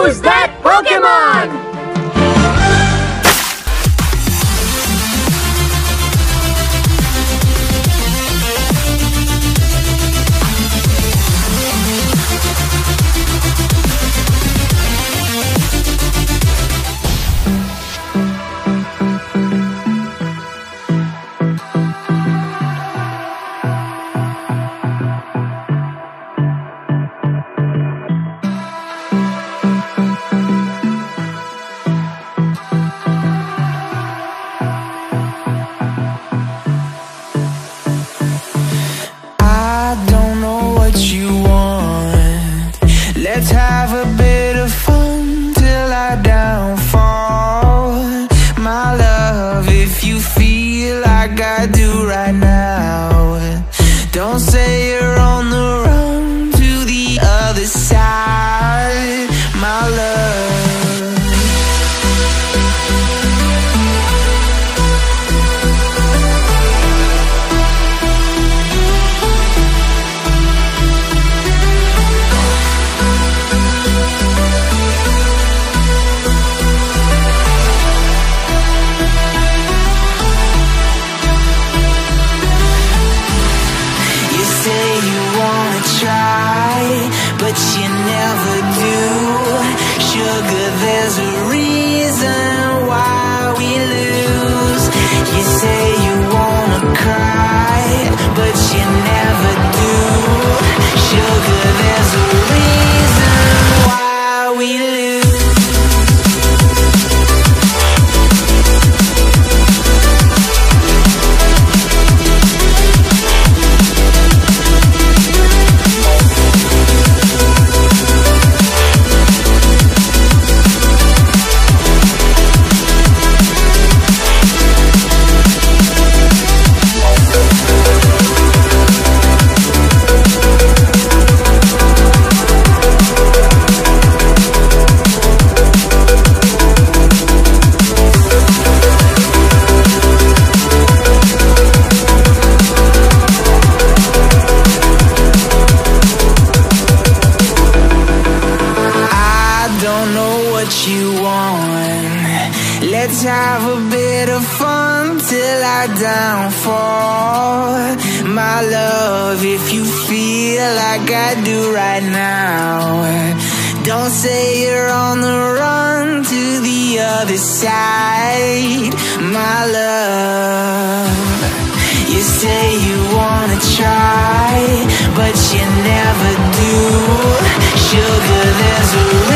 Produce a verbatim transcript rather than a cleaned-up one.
Who's that Pokemon? Let's have a bit of fun till I downfall. My love, if you feel like I do right now, don't say you're on the run to the other side, my love. But you never do. Sugar, there's a reason why we lose. You say you wanna cry, but you never do. Sugar, there's a reason why we lose. You want. Let's have a bit of fun till I downfall. My love, if you feel like I do right now, don't say you're on the run to the other side, my love. You say you wanna try, but you never do. Sugar, there's a